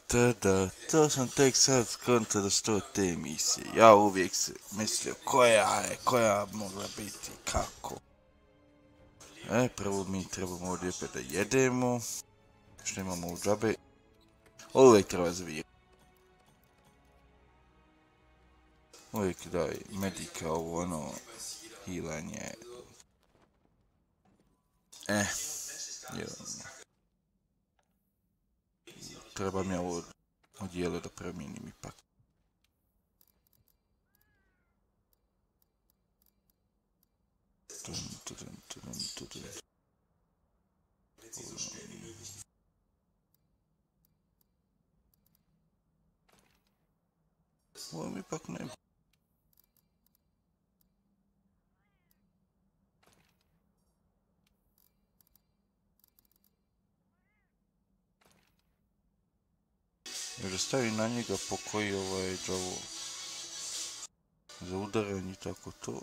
Tada, to sam tek sad skonto da su to te emisije. Ja uvijek se mislio koja mogla biti, kako. Prvo mi trebamo ovdje opet da jedemo. Što imamo u džabe. Uvijek treba zvijet. Uvijek daj medika ovo ono, hilanje. Treba mi ovo odijelo da premijenim ipak. Ovo mi ipak ne... Jer da stavi na njega po koji džavo za udaranje i tako to.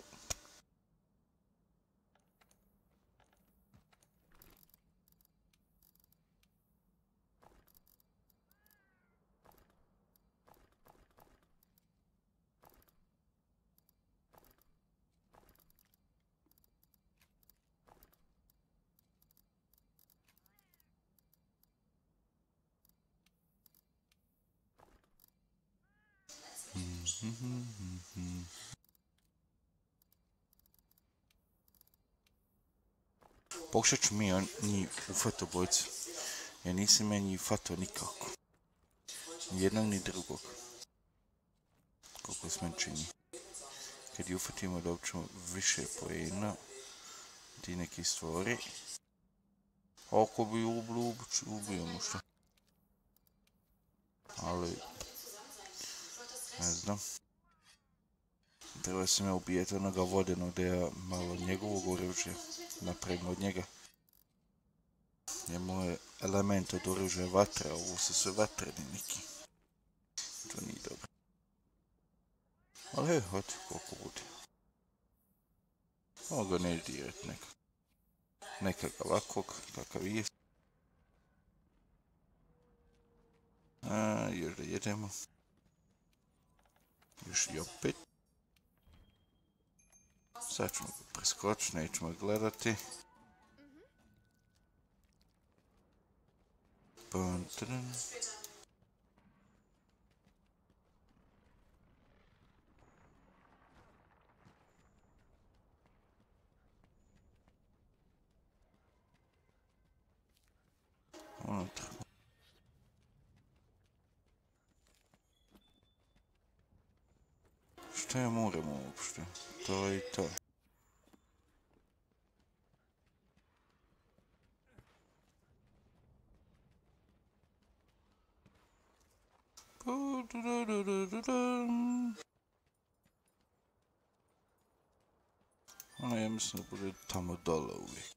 Pokušat ću mi njih ufat obojcu. Ja nisam ja njih ufatao nikako. Ni jednog ni drugog. Koliko se meni čini. Kad ih ufatimo dobit ćemo više poena. Ti neki stvari. Ako bi ubio mu što. Ali... ne znam. Treba sam ja ubijeti onoga vodenog da ja malo njegovog oružja napravim od njega. Njemu je element od oružja vatra, ovo su sve vatreni neki. To nije dobro. Ali hoti koliko bude. Ovo ga ne dirat nekak ovakvog, kakav je. Još da jedemo. Još i opet. Sad ćemo ga preskočiti, nećemo ga gledati. Šta ja moram uopšte? To je i to. Ono ja mislim da bude tamo dole uvijek.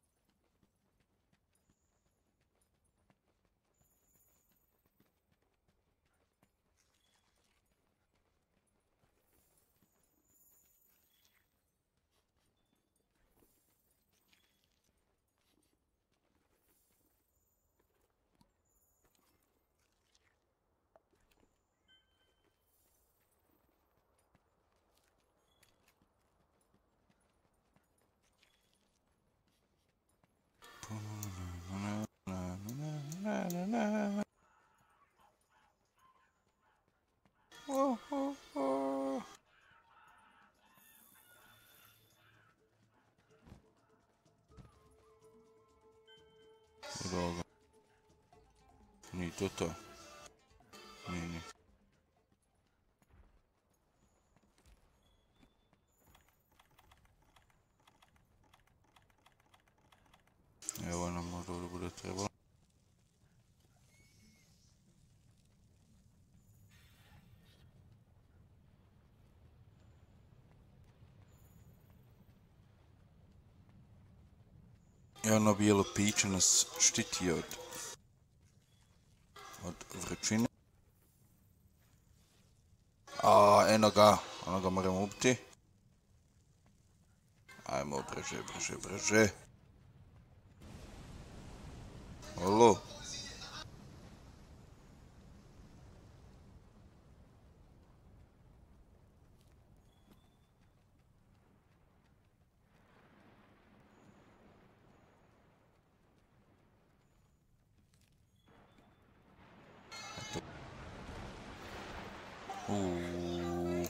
Droga. Nije to. Nije. Evo nam možda ovdje bude trebalo. I ono bijelo piće nas štiti od vrućine. Eno ga, ono ga moramo ubiti. Ajmo, brže. Olo. Uuu.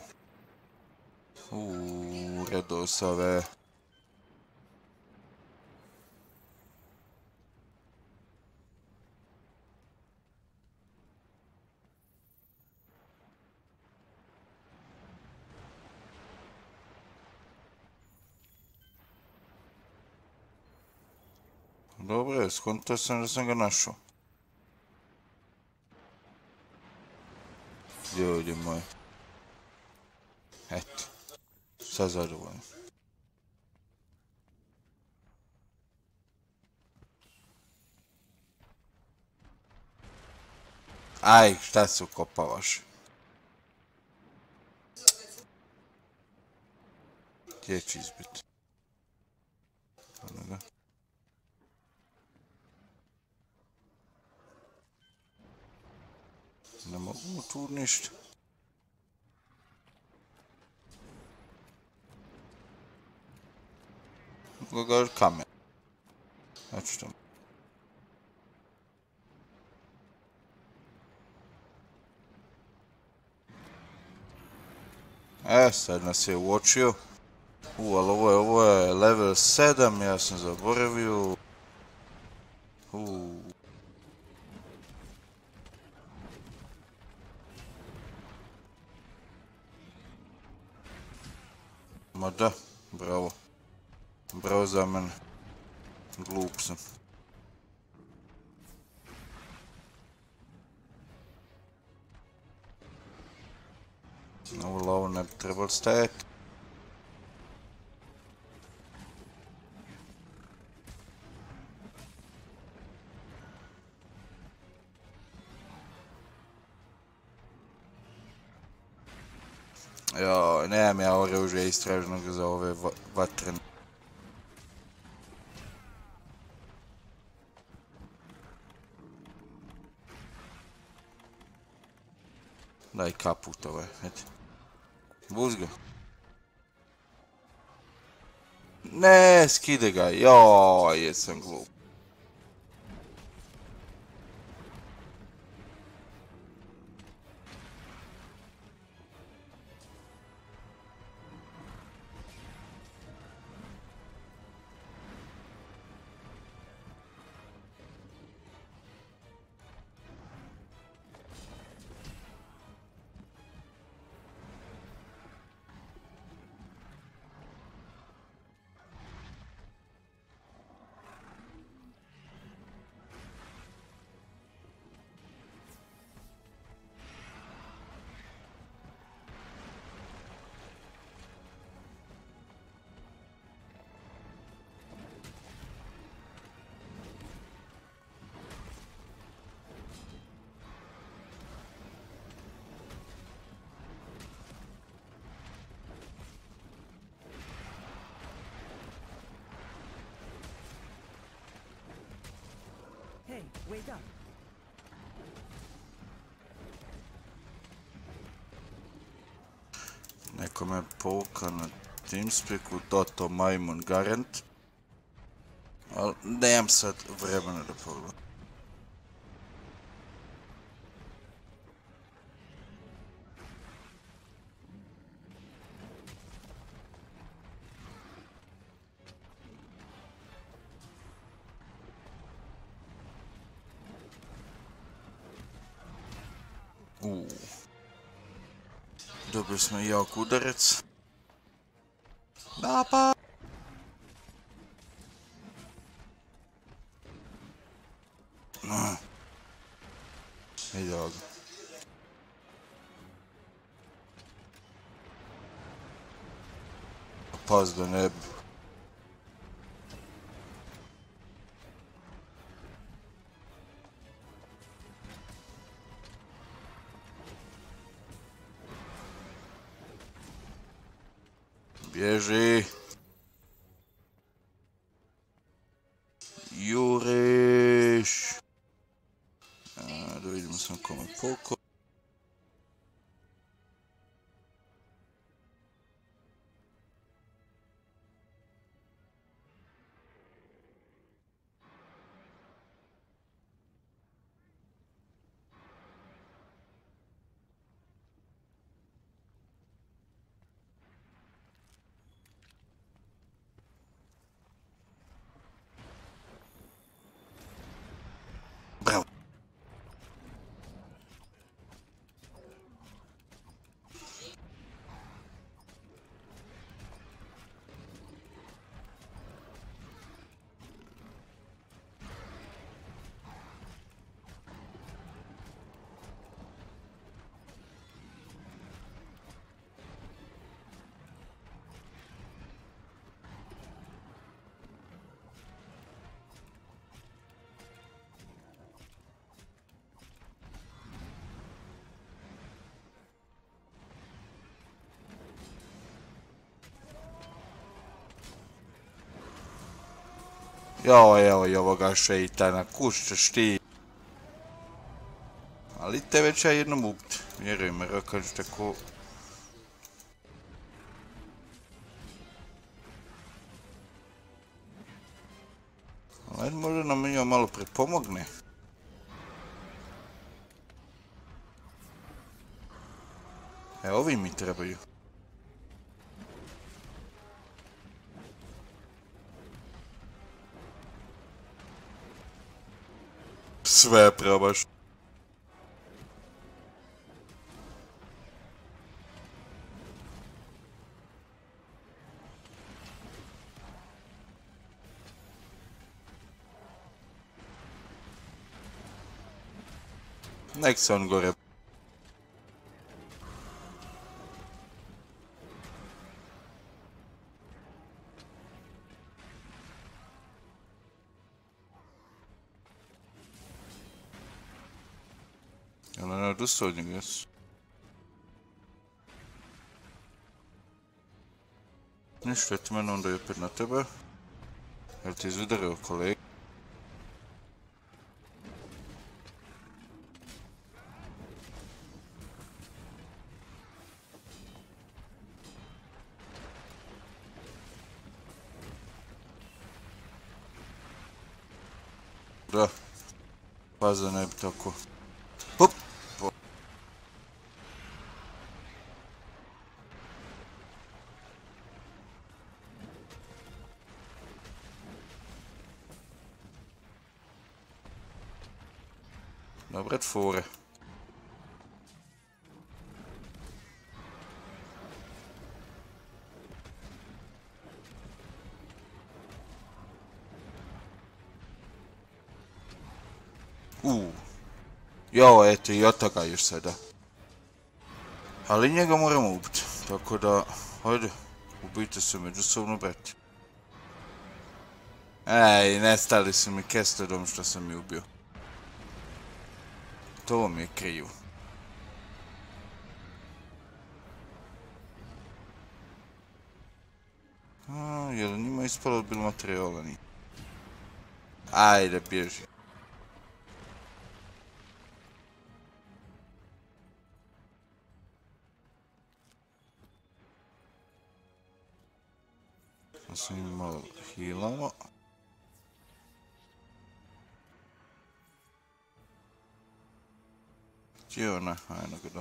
Redosave. Dobro je, skontao sam da sam ga našao. Ljudi moji. Eto. Sad zadovoljno. Aj, šta se ukopavaš? Gdje će izbiti? Ono ga. Ne mogu mu tu ništa. Mogu ga kamen. Znači to. Sad nas je uočio. Ali ovo je level 7, ja sam zaboravio. Ma da, bravo. Bravo za mene. Glup sam. Ovo ne bi trebalo stajati. Joj, nemam ja oružja istražnog za ove vatrene. Daj kaput ovaj, eto. Buzga. Ne, skide ga, joj, jesam glup. Hey, wake up. Neko me pouka na Teamspeaku, Toto Majmun Garant. Ali nemam sad vremena da pogledam. Dobili smo jak udarac. Napad! Evo ga. Paz da ne bi. Bježi. Juriš. Da vidimo sam kome poko. Joj, evo i ovoga šeitana, kušćeš ti. Ali te već ja jednom ubiti. Vjeruj me, rakaš tako... Ajde, možda nam njoj malo pripomogne. Ovi mi trebaju. Sve probaš. Nek se on gore. Jel ne odustao od njega, jesu? Ništa, eto mene onda je opet na tebe. Jel ti izvidario kolega? Da. Pazi da ne bi tako. Hop! Dobre tvore. Jo, eto i od toga još sada. Ali njega moramo ubiti, tako da, hajde, ubijte se međusobno, brati. Ej, nestali su mi Kestodom što sam mi ubio. To mi je krivo. Je li njima ispalo bilo materijala? Nije. Ajde, bježi. Sam imao healamo. Gdje ona? Ajde ga da.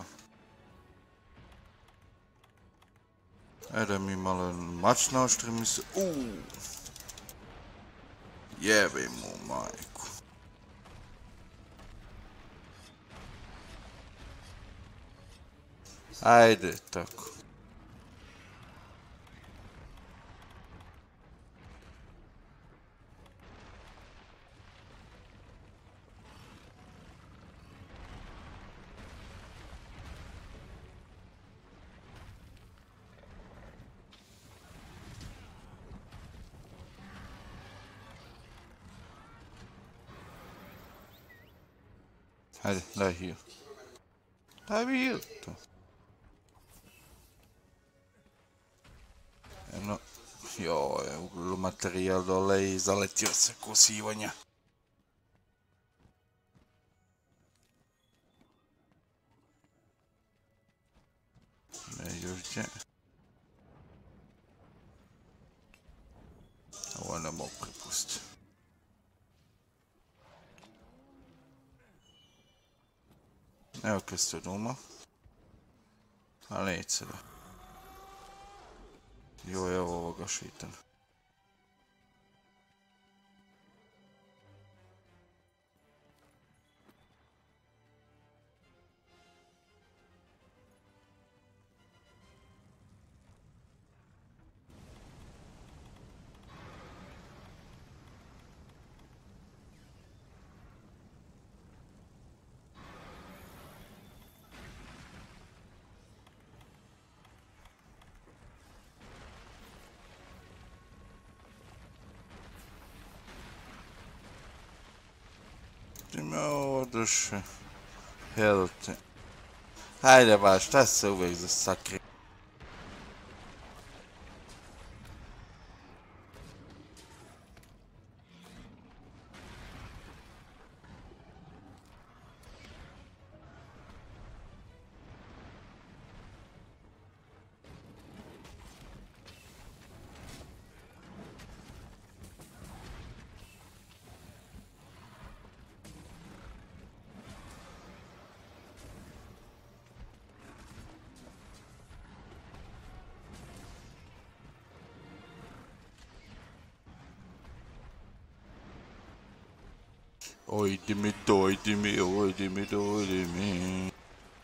Ajde mi malo mač naoštri mi se. Jebe mu majku. Ajde, tako. Hajde, daj heal. Daj mi heal, to. Jedno, joj, uglavnom materijal dole i zaletio se ko sivanja. Ne, još gdje. Ovo ne mogu pripustiti. Evo Kestoduma. Ali neće da. Joj, evo ovoga šitana. Ima ovo duše. Helte. Hajde ba, šta se uvijek zasakri? Dojdi mi.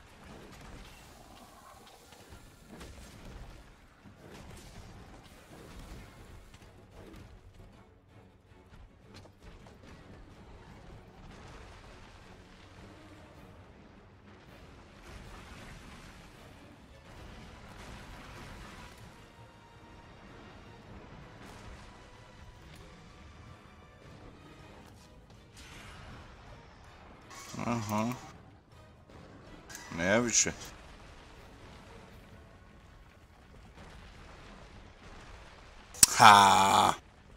Aha. Ne više? Ha!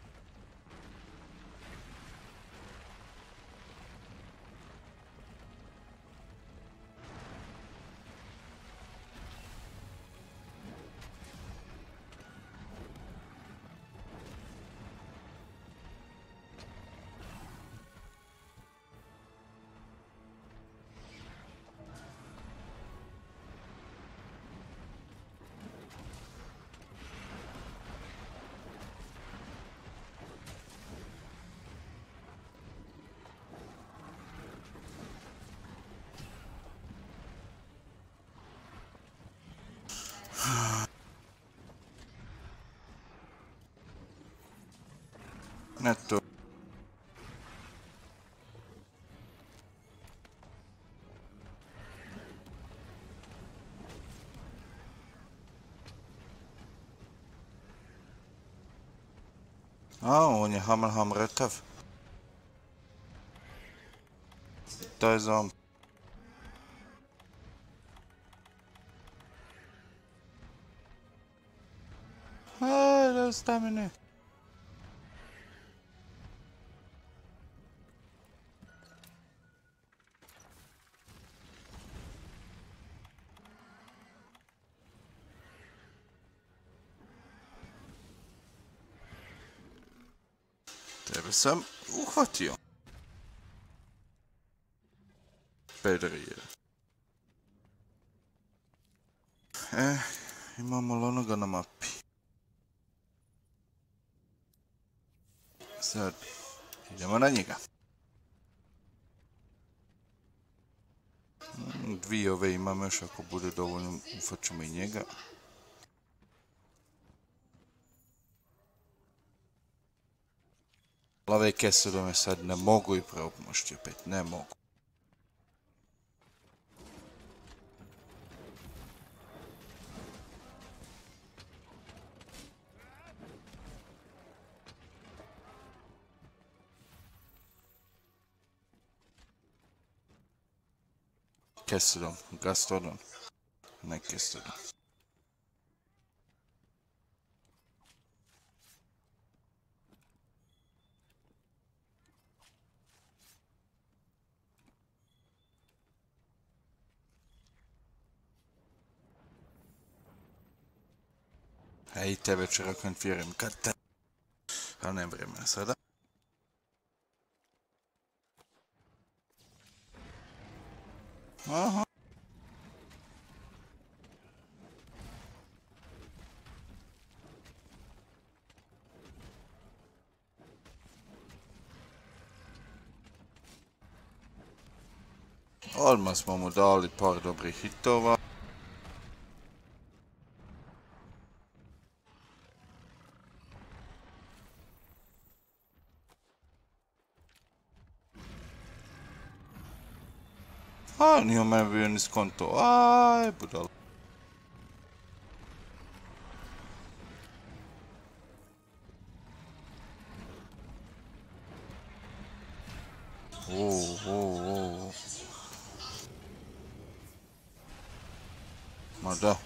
Ne to. A, on je Hammerham retav. Taj zom. Da stamine. Tebe sam uhvatio. Pedrije. Imamo li onoga na mapi? Sad, idemo na njega. Dvije ove imam još, ako bude dovoljno, ufaćemo i njega. Ove keserome sad ne mogu i propomošći opet, ne mogu. Keserom, Gastrodon, ne Keserom. I tebe ću rekonfiram kad te... Ali ne vremena sada. Aha. Odmah smo mu dali par dobrih hitova. A, nije me bio ni skonto. Aj, budalo. Ma da.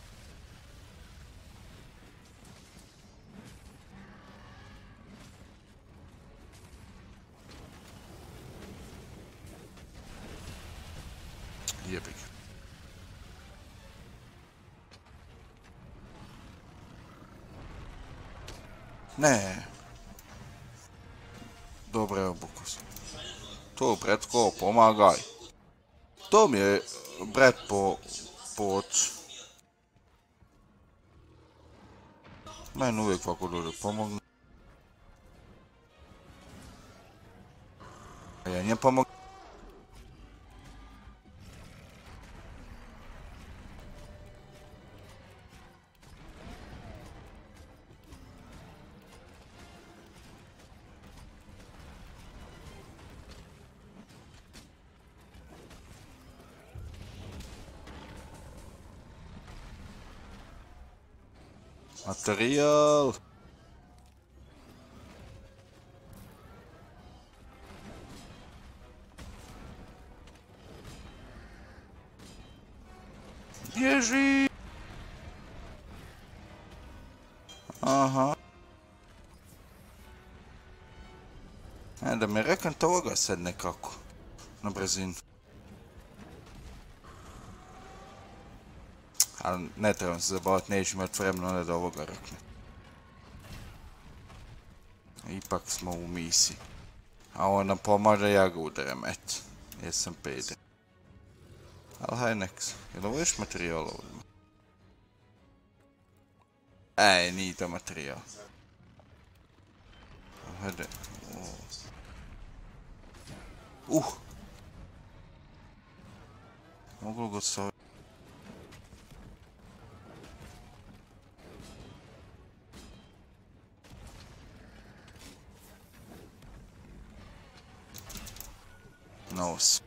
Jebi ga. Ne. Dobre je obuku sam. To, bretko, pomagaj. To mi je bret po ocu. Meni uvijek ovako dođe pomogne. A ja njem pomogao. Materijal! Bježi! Aha. Da mi rekam toga sad nekako. Na brzinu. Ali ne trebam se zabavati, neću imati vremena onda da ovoga rekne. Ipak smo u misiji. A on nam pomaže, ja ga udarem, eto. Jesam peder. Ali haj neks. Jel ovo još materijala ovdje? Nije to materijal. Hajde. Mogu ga sa... Nos.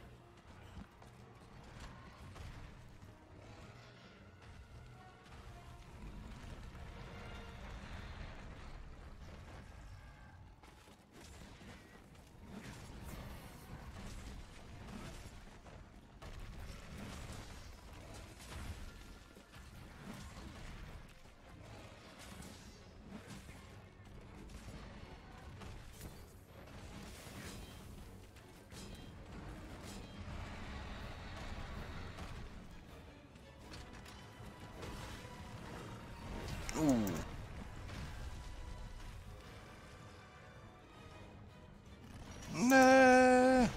Ne.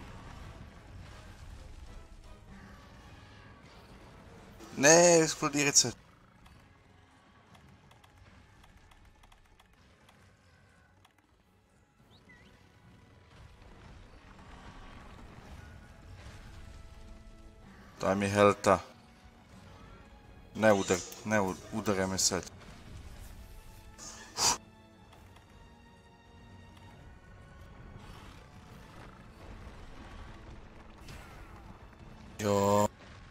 Ne, eksplodirat se. Daj mi helta. Ne udare me sad. Jo.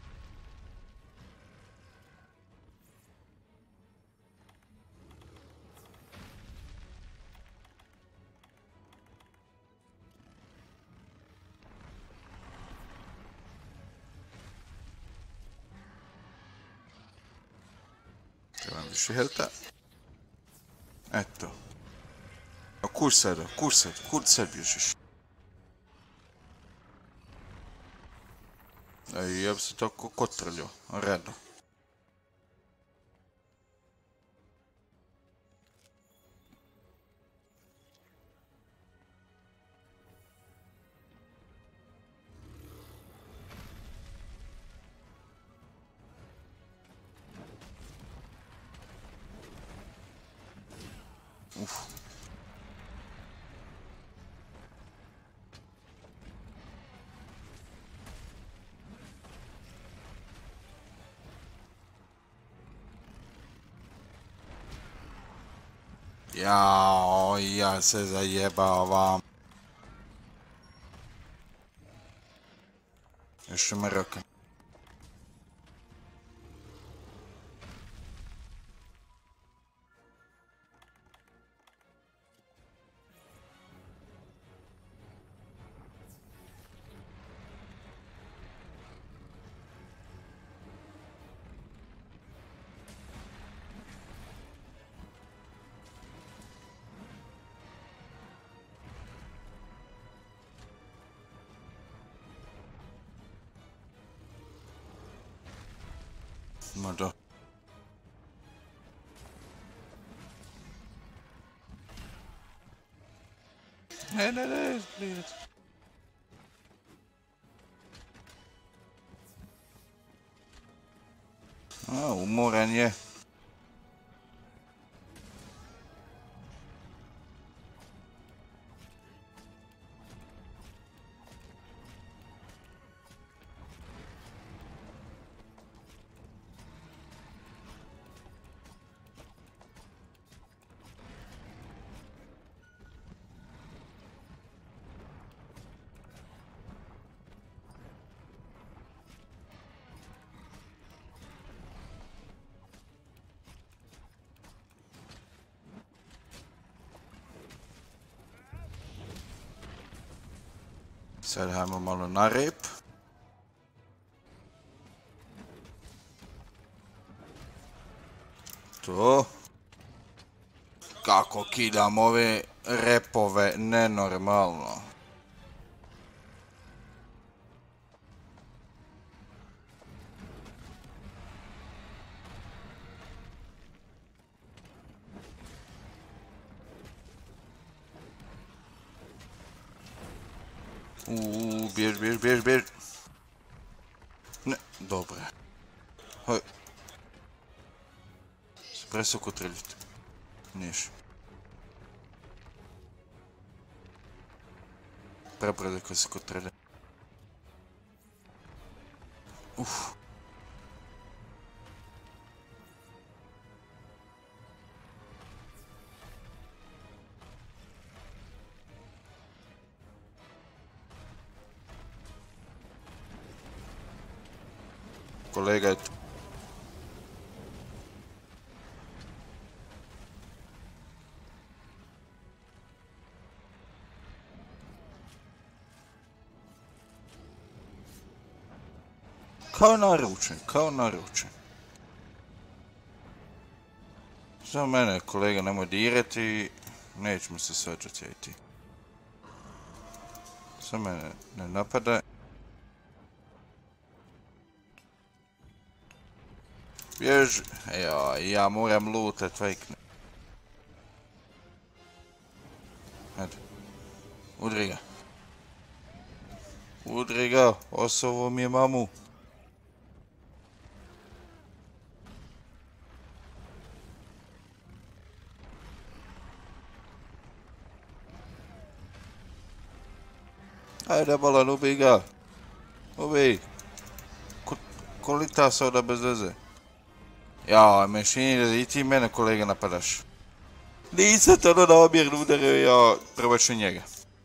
Trebam više helta. Eto. Kud sad bježiš? Ja bi se tako kotrljao, redno. Jao, ja se zajebavam. Još me roka. Ma da. Ne, izblijet. Umoran je. Sad hajmo malo na rep. To. Kako kidam ove repove, nenormalno. Bjež. Ne, dobro. Hoj. Se presoko treljiti. Niješ. Prepredako se kod trelja. Kolega je tu. Kao naručen. Za mene, kolega, nemoj dirati, nećemo se svađati. Za mene ne napadaj. Bježi. Ja moram lutat, vajkne. Ajde. Udri ga, osovo mi je mamu. Ajde, bolan, ubij ga. Ubij. Ko lita se ovdje bez veze? Ja, me čini da i ti mene, kolega, napadaš. Nisam to na namjerno udario, ja prebaču njega.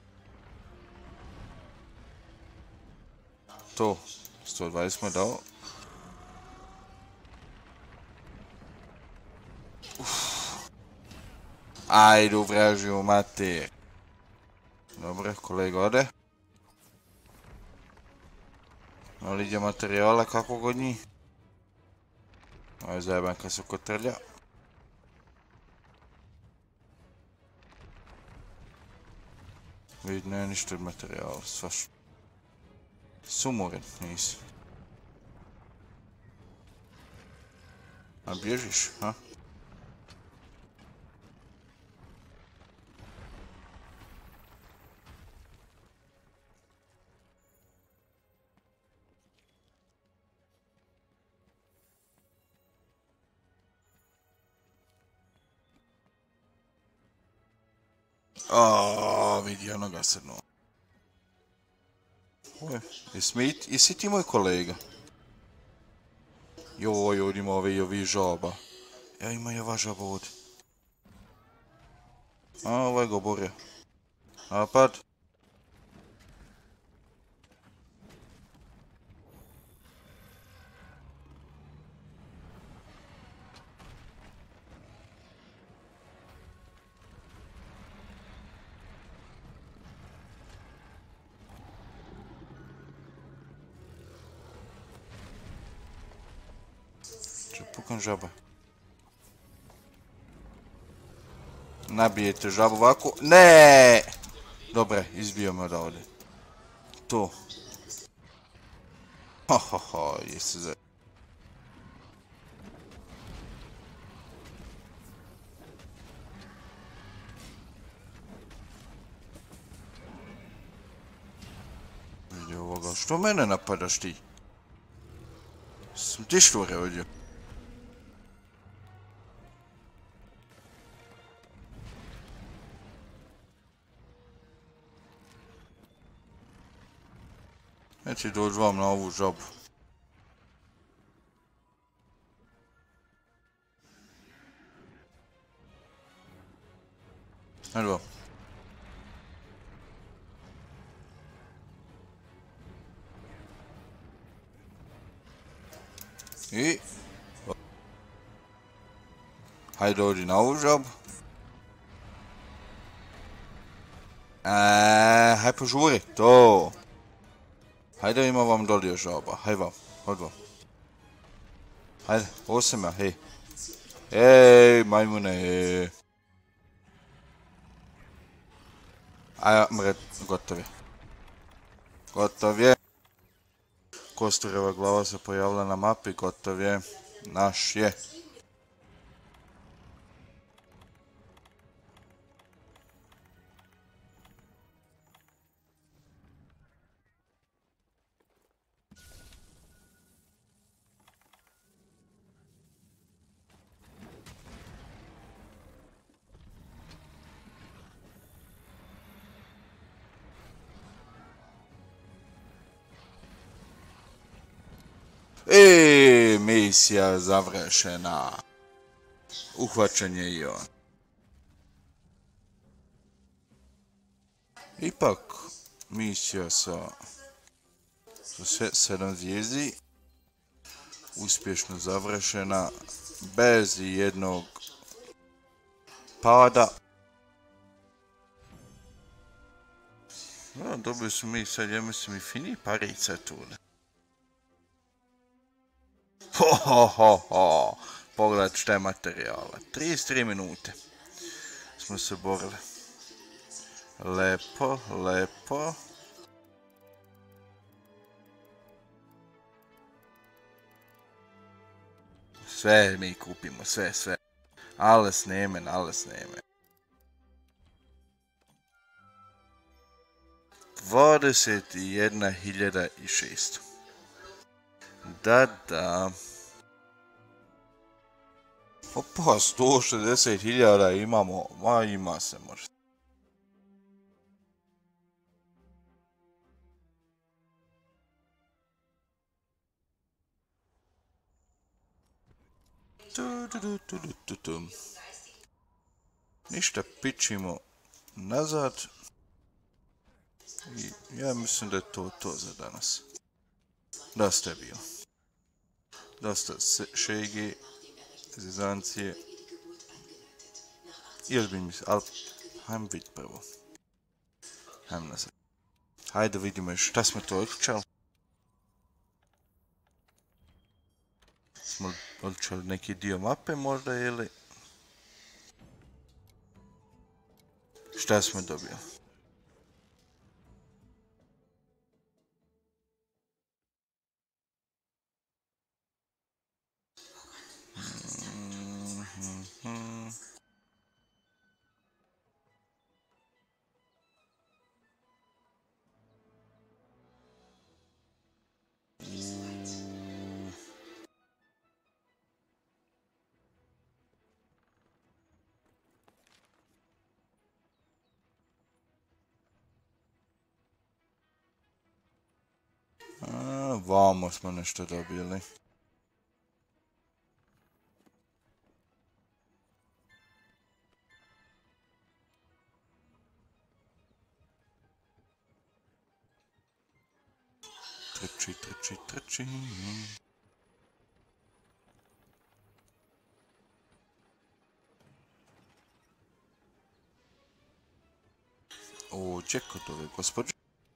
To, 120 mu je dao. Ajde, uvražio mater. Dobre, kolega ode. Ali ide materijala kakvog od njih. Ovo je zajebanka se kotrlja. Vidi, ne ništa od materijala, svaš. Sumoren, nisi. A bježiš, ha? Vidi, ono ga se no. Jesi ti moj kolega? Joj, ovdje ima ovi žaba. Ja, ima i ova žaba ovdje. Ovaj go borio. Napad. Pukam žaba. Nabijete žabu ovako. Ne! Dobre, izbio me odavde. To. Jesi za... Vidi ovoga, što mene napadaš ti? Sam ti šture ovdje. Neće doći vam na ovu žabu. Ajde vam. I... Hajde dođi na ovu žabu. Hajde požuri, to. Hajde, ima vam dolio žaba. Hajde vam, hajde vam. Hajde, ovo sam ja, hej. Ej, majmune. Aja, mred, gotov je. Gotov je. Kostureva glava se pojavila na mapi, gotov je. Naš je. Misija završena. Uhvaćen je i on. Ipak, misija sa 7 zvijezdi uspješno završena bez jednog pada. Dobili su mi sad, ja mislim, i fini parice tu. Pogledajte šta je materijala. 33 minute smo se borili. Lepo, lepo. Sve mi kupimo, sve. Alles nemen. 21.600. Da. Opa, 160.000 imamo, ma ima se možda. Ništa, pičimo nazad. I ja mislim da je to za danas. Dosta je bilo. Dosta šege, zezancije. Još bi mi se, ali hajmo vidjeti prvo. Hajmo nazad. Hajde vidimo šta smo to otkućali. Smo otkućali neki dio mape možda ili... Šta smo dobili? Vamo smo nešto dobili. Trči. Ođe kod ove gospođe.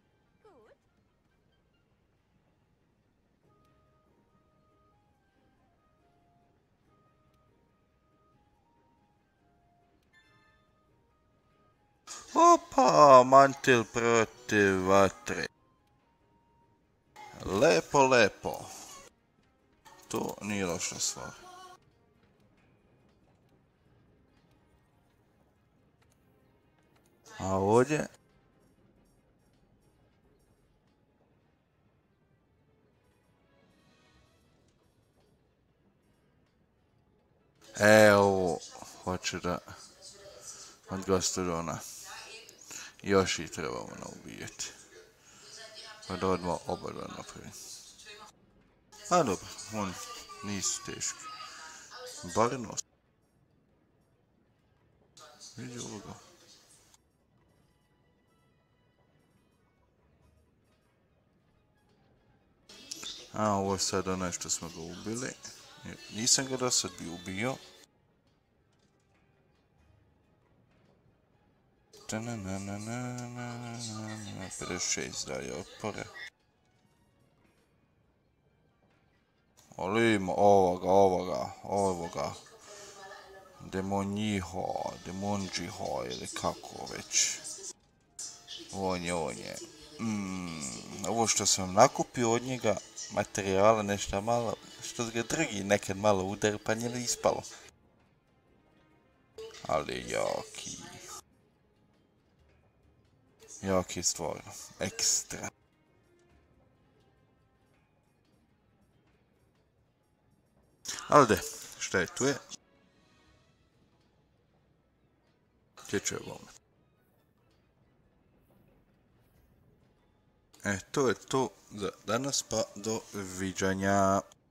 Opa, mantil protiv vatre. Lepo. To nije loša stvar. A ovdje? Evo, hoće da... Od Gastrodona. Još ih trebamo naubijeti. Pa da odmah oba napravim. A dobro, oni nisu teški. Bar nos. Vidi ovoga. A ovo je sad onaj što smo ga ubili. Nisam ga do sad bi ubio. 56 daje otpore. Ali ima ovoga. Demonjiho ili kako već. On je. Ovo što sam nakupio od njega, materijala nešto malo, što ga drugi nekad malo udari pa nije ispalo. Ali jaki stvarno, ekstra. Ali de, šta je tu je? Tječe vome. To je to za danas, pa do viđanja.